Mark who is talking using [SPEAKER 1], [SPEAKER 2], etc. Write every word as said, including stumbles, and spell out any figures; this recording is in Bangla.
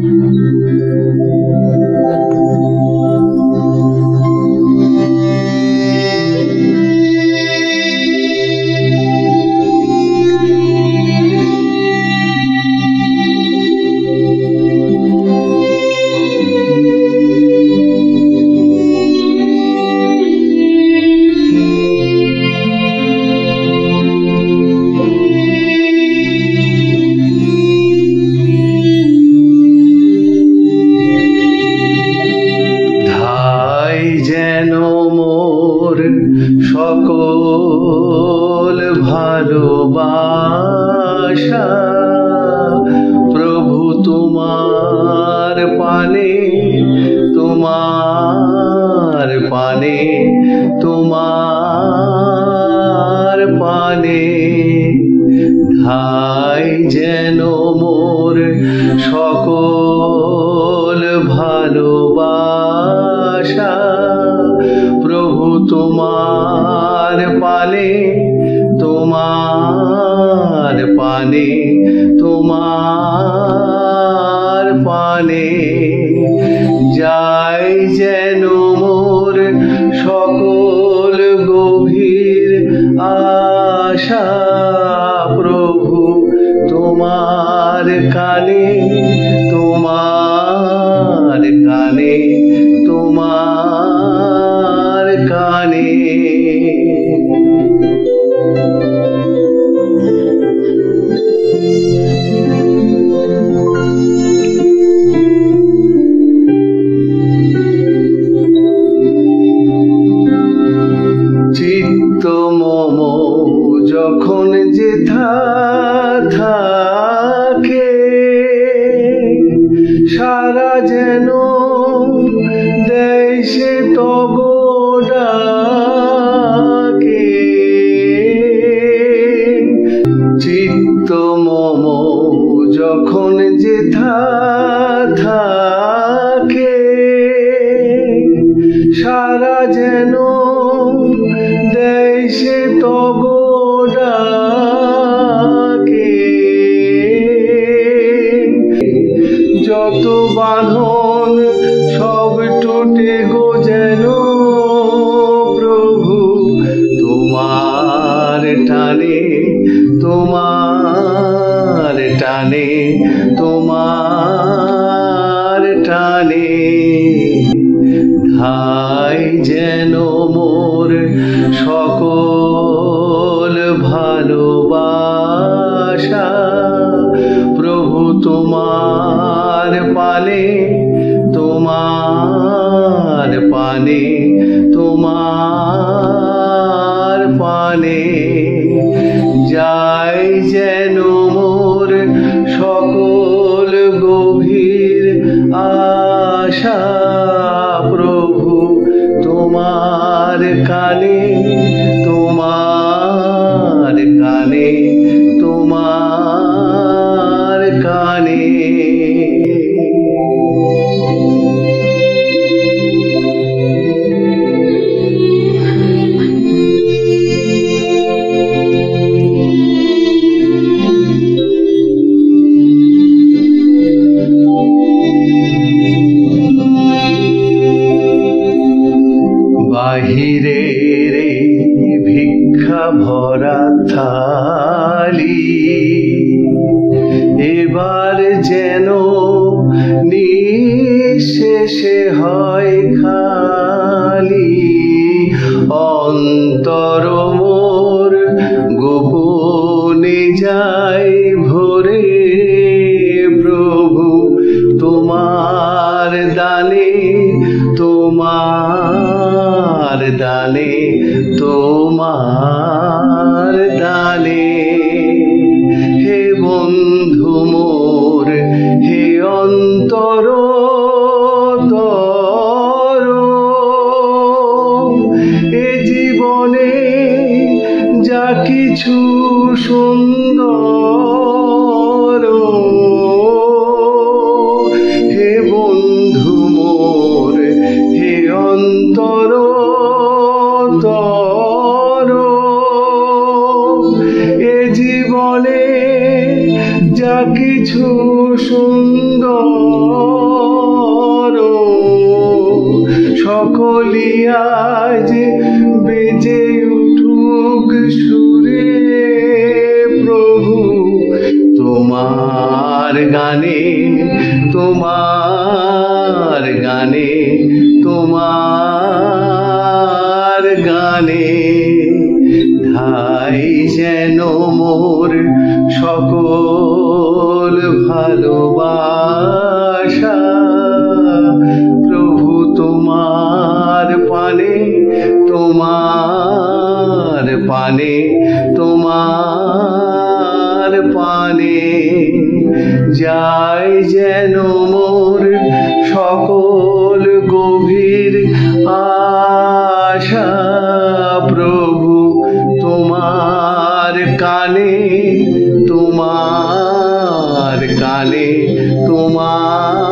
[SPEAKER 1] সকল ভালোবাসা প্রভু তোমার পানে, তোমার পানে, তোমার পানে। ধাই যেন মোর সকল ভালোবাসা প্রভু তোমার পানে, তোমার পানে, তোমার পানে। যাই যেন মোর সকল গভীর আশা প্রভু তোমার কানে, তোমার কানে, তোমার কানে। চিত্ত মম যখন যেথা থাকে সারা যেন দেয় সে তব ডাকে। চিত্ত মম যখন যেথা থাকে সারা যেন দেয় সে তব ডাকে। যত বাঁধন সব টুটে গো যেন প্রভু তোমার টানে, তোমার টানে, তোমার টানে। ধাই যেন মোর সকল ভালোবাসা প্রভু তোমার পানে, তোমার পানে, তোমার পানে। যাই যেন মোর সকল গভীর আশা প্রভু তোমার কানে, তোমার কানে, তোমার কানে। বাহিরের ভিক্ষা ভরা থালি এবার যেন নিঃশেষে হয় খালি। অন্তর মোর গোপনে যায় ভরে প্রভু তোমার দানে, তোমার দানে, তোমার দানে। হে বন্ধু মোর, হে অন্তর তর, এ জীবনে যা কিছু সুন্দর, হে বন্ধু মোর, হে অন্তর তর, এ জীবনে যা কিছু সুন্দর সকলি আজ বেজে উঠুক সুরে প্রভু তোমার গানে, তোমার গানে, তোমার গানে। ধাই যেন মোর সকল ভালোবাসা প্রভু তোমার পানে, তোমার পানে, তোমার পানে। যাই যেন মোর সকল গভীর আশা প্রভু তোমার কানে, তোমার কানে, তোমার